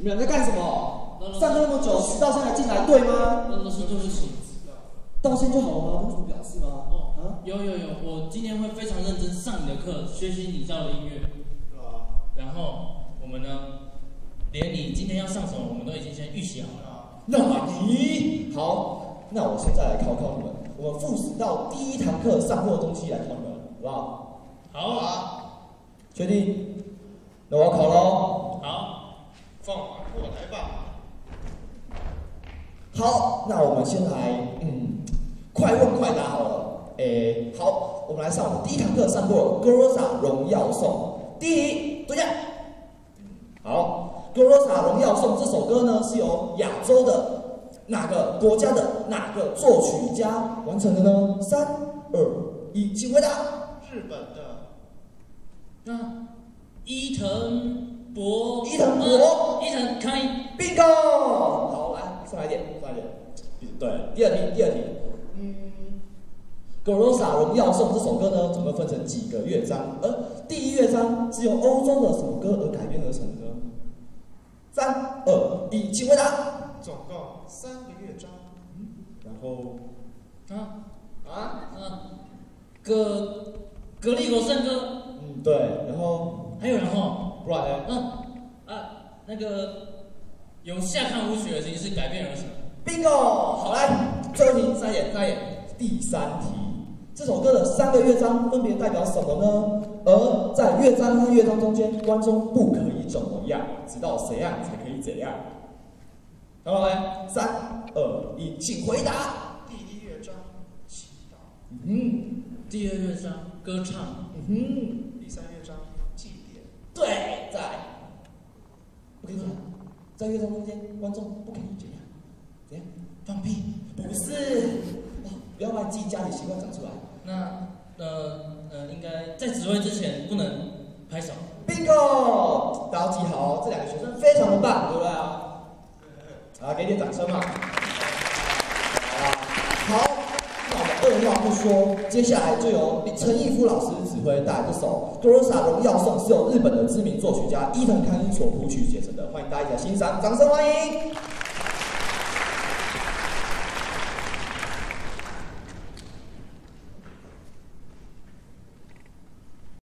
你们俩在干什么？上课那么久，迟到现在进来，对吗？ 老师，对不起。 道歉就好了吗？有什么表示吗？ 哦，啊，有，我今天会非常认真上你的课，学习你教的音乐。 对啊。 然后我们呢，连你今天要上什么，我们都已经先预习好了。 那你好，那我现在来考考你们，我们复习到第一堂课上过的东西来考你们，好不好？ 好啊。 确定？那我要考喽。 好， 放马过来吧。 好，那我们先来，快问快答好了。好，我们来上我们第一堂课上过《Groza 荣耀颂》。第一题，对呀。好，《Groza 荣耀颂》这首歌呢是由亚洲的哪个国家的哪个作曲家完成的呢？3、2、1，请回答。 日本的。 那伊藤博。 伊藤博。 伊藤开。 bingo。好，来，上来一点。对，第二题。《Groza 荣耀颂》这首歌呢，总共分成几个乐章？而第一乐章是由欧洲的什么歌而改编而成的呢？3、2、1，请回答。 总共3个乐章。 然后格力国圣歌。 对，然后还有然后， 不然呢？ 那个由下看舞曲的形式改编而成。 bingo， 好来，最后一题，再演。第三题，这首歌的3个乐章分别代表什么呢？而在乐章和乐章中间，观众不可以怎么样，直到怎样才可以怎样？好来，3、2、1，请回答。 第一乐章祈祷。 第二乐章歌唱。 第三乐章祭典。 对，我跟你讲，在乐章中间，观众不可以怎样？放屁？不是，不要把自己家里习惯讲出来。 那应该在指挥之前不能拍手。 bingo， 大家记好，这2个学生非常的棒，对不对啊？给点掌声嘛。好，那我们二话不说，接下来就由陈逸夫老师指挥带来这首《Groza 荣耀颂》，是由日本的知名作曲家伊藤康一所谱曲写成的，欢迎大家一起来欣赏，掌声欢迎。